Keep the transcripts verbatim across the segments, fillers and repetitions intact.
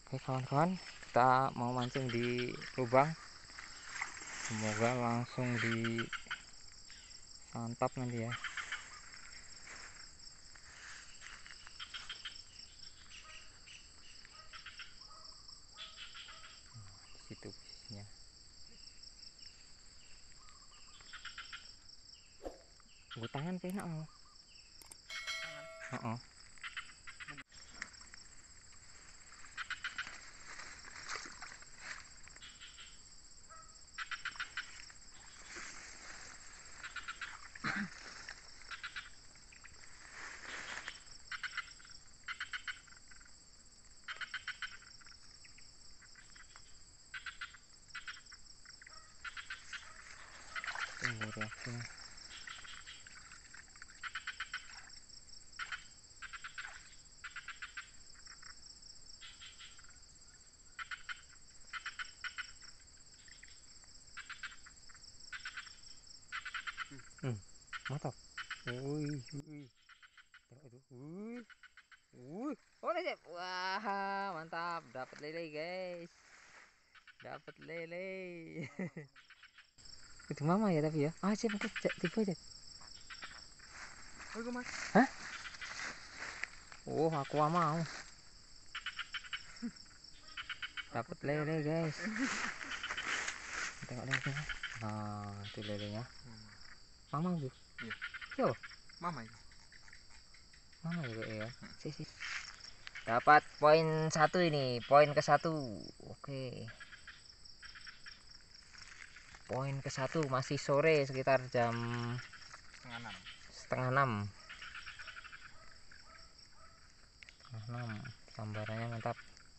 Oke kawan-kawan, kita mau mancing di lubang. Semoga langsung disantap nanti ya. Di situ posisinya. Gue tangan penak mau. Tangan. Tunggu reaksinya. Hmm, mantap. Wih, wih. Tengok itu. Wih. Wih. Oh, Cep. Wah, mantap. Dapat lele, guys. Dapat lele. Itu mama ya tapi ya. Ah, Cep, tiba aja. Oh, Mas. Hah? Oh, aku mau. Dapat lele, guys. Tengok lele. Nah, itu lelenya. Hmm. Mama tuh. Iya. Yo. Mama itu. Mama ya, ya. Hmm. Si, si. Dapat poin satu ini, poin ke satu. Oke. Poin ke satu masih sore sekitar jam setengah enam. Setengah enam. Setengah enam. Gambarannya mantap.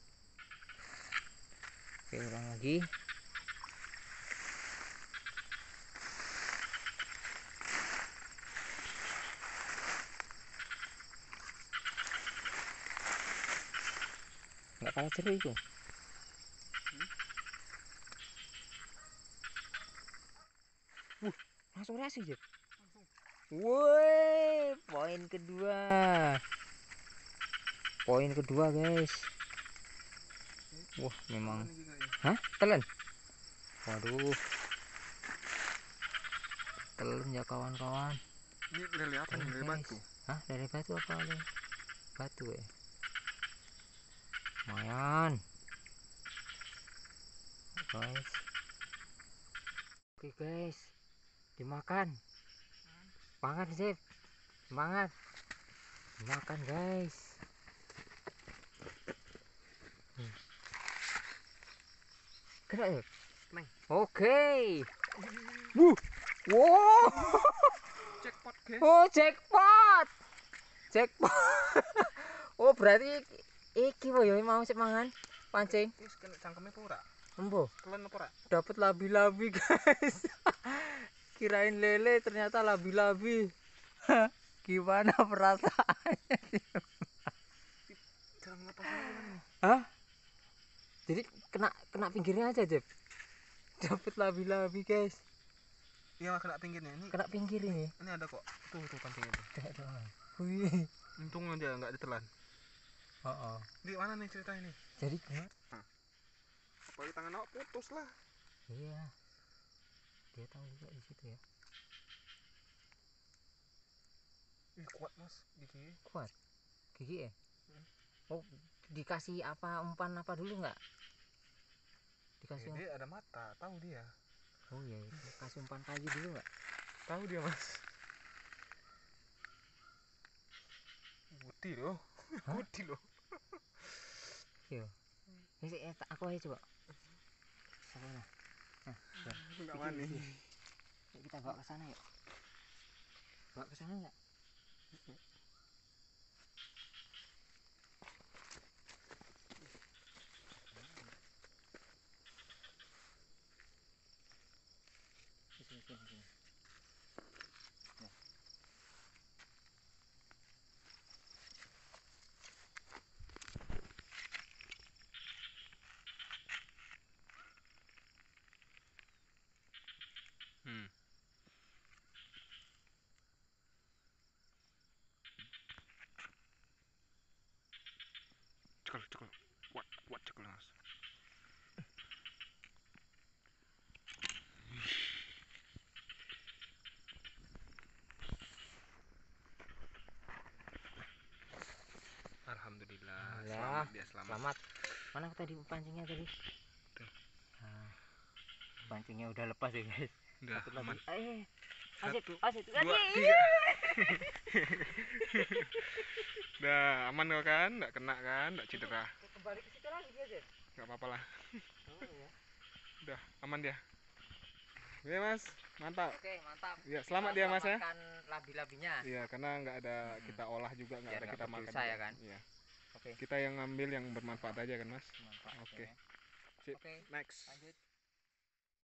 Oke, ulang lagi. Nggak kalah seru itu. Hmm? Wuh, langsung reaksi Jep. Langsung. Woi, poin kedua. Poin kedua guys. Wah, memang. Ya. Hah? Telan? Waduh. Telan ya kawan-kawan. Ini lele apa nih? Lele batu. Hah? Lele batu apa lele? Batu ya. Lumayan. Guys. Oke guys. Dimakan. Semangat Zip. Semangat. Dimakan guys. Hmm. Kena ya? Neng. Oke. Wuh. Wow. Jackpot guys. Oh, jackpot. Jackpot. Oh, berarti iki wo ya mau sik mangan pancing. Wis kena cangkeme pura. Embo. Kelen pura. Dapat labi-labi guys. Kirain lele ternyata labi-labi. Gimana perasaannya? Cara ngelepasinnya gimana nih? Hah? Jadi kena kena pinggirnya aja, Jep. Dapat labi-labi, guys. Iya, kena pinggirnya ini. Kena pinggir ini. Ini ada kok. Tuh, tuh pancingnya tuh. Wih. Untung aja nggak ditelan. Oh, oh. Di mana nih ceritanya nih? Jadi gimana? Nah. Apalagi tangan awak putus lah. Iya. Dia tahu juga di situ ya. Ih, kuat Mas gigi. Kuat. Gigi ya? Hmm. Oh, dikasih apa umpan apa dulu nggak? Dikasih. Eh, dia ada mata, tahu dia. Oh iya, itu kasih umpan kayu dulu nggak? Tahu dia Mas. Putih loh. Putih loh. Iya. Ini eh, aku aja coba. Sana. Nah, Enggak mana nih. Yuk kita bawa ke sana yuk. Bawa ke sana enggak? Sini, sini, sini. Nah. Hmm. Cekal, cekal. Kuat. Kuat cek mas. Alhamdulillah, Ya, selamat dia selamat. selamat. Mana tadi pancingnya tadi? Tuh. Nah, pancingnya udah lepas ya guys. Udah Satu aman. lagi. Eh, asyik, Satu, asyik, dua, asyik. tiga. Udah aman kok kan? Nggak kena kan? Nggak cedera. Kembali ke situ lagi dia guys. Nggak apa-apa lah. Oh ya. Udah aman dia. Oke mas, mantap. Oke, mantap. Ya selamat Kita dia mas ya. selamatkan labi-labinya. Iya karena nggak ada Hmm. kita olah juga, nggak Biar ada nggak kita makan berdosa juga. ya kan? Iya. Oke. Kita yang ngambil yang bermanfaat aja kan mas. Bermanfaat, Oke. ya. Sip. Oke. Next. Lanjut.